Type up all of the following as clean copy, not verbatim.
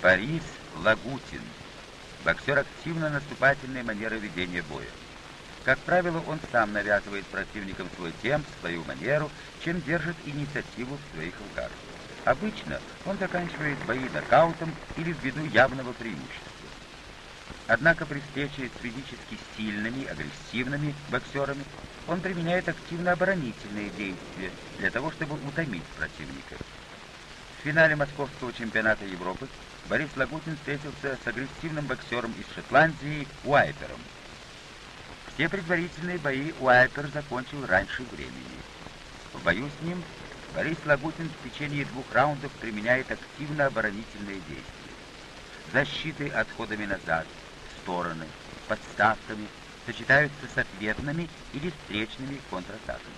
Борис Лагутин. Боксер активно-наступательной манеры ведения боя. Как правило, он сам навязывает противникам свой темп, свою манеру, чем держит инициативу в своих руках. Обычно он заканчивает бои нокаутом или ввиду явного преимущества. Однако при встрече с физически сильными, агрессивными боксерами он применяет активно-оборонительные действия для того, чтобы утомить противника. В финале Московского чемпионата Европы Борис Лагутин встретился с агрессивным боксером из Шотландии Уайпером. Все предварительные бои Уайпер закончил раньше времени. В бою с ним Борис Лагутин в течение 2 раундов применяет активно-оборонительные действия. Защиты отходами назад, в стороны, подставками сочетаются с ответными или встречными контратаками.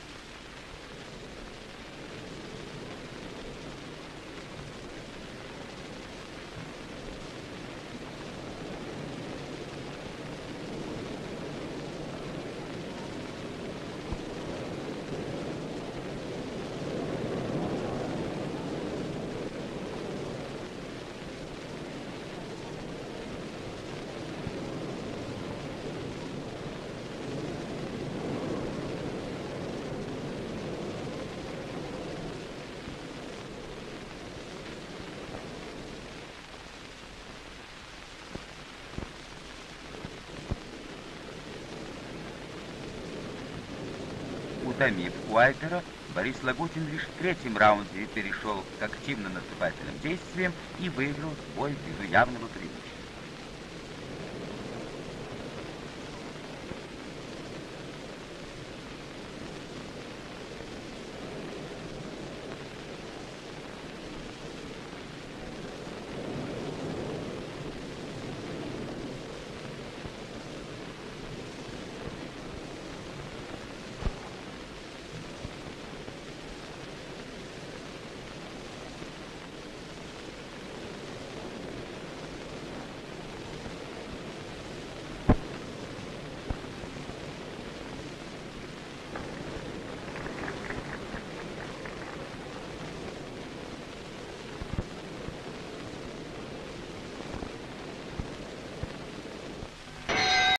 Утомив Уайпера, Борис Лагутин лишь в 3-м раунде перешел к активно-наступательным действиям и выиграл бой ввиду явного преимущества.